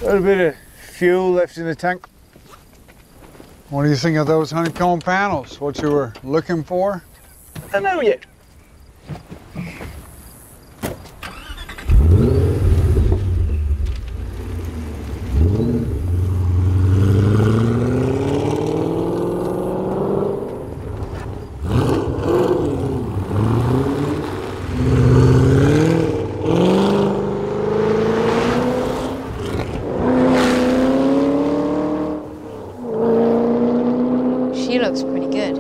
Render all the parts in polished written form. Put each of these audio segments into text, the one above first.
A little bit of fuel left in the tank. What do you think of those honeycomb panels? What you were looking for? I don't know yet. She looks pretty good.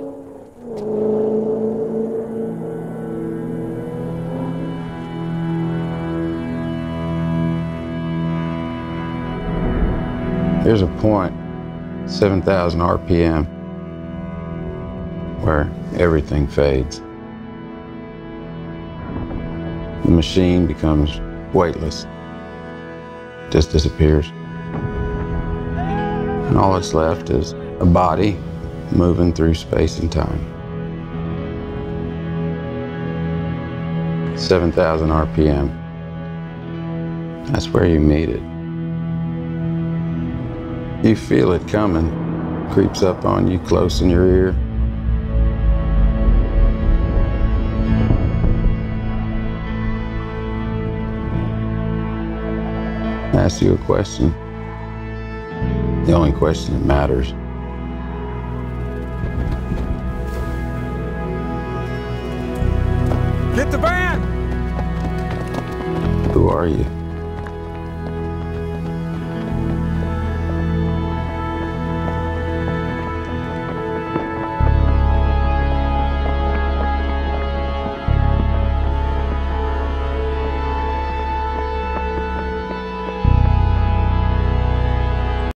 There's a point, 7,000 RPM, where everything fades. The machine becomes weightless, just disappears. And all that's left is a body moving through space and time. 7,000 RPM. That's where you meet it. You feel it coming, creeps up on you close in your ear. Ask you a question. The only question that matters. Get the van! Who are you?